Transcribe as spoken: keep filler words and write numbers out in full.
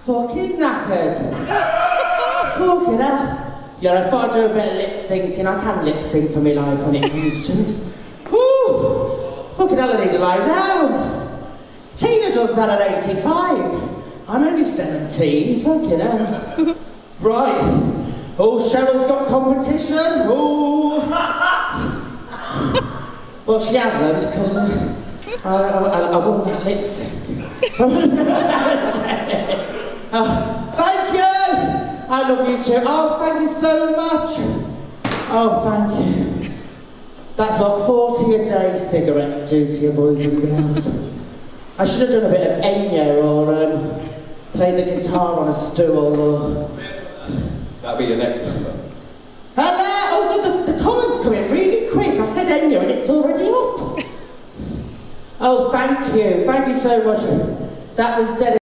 Fucking knackered. Fucking hell. Yeah, I thought I'd do a bit of lip syncing. I can lip sync for my life when it comes to it. Whew. Fucking hell, I need to lie down. Tina does that at eighty-five. I'm only seventeen. Fucking hell. Right. Oh, Cheryl's got competition. Oh. Well, she hasn't, because uh, I, I, I won that lip sync. uh, thank you! I love you too. Oh, thank you so much. Oh, thank you. That's what forty a day cigarettes do to you, boys and girls. I should have done a bit of Enya or um, play the guitar on a stool or... That'll be your next number. Hello! Oh, the, the comments come in really quick. I said Enya and it's already up. Oh, thank you. Thank you so much. That was dedicated.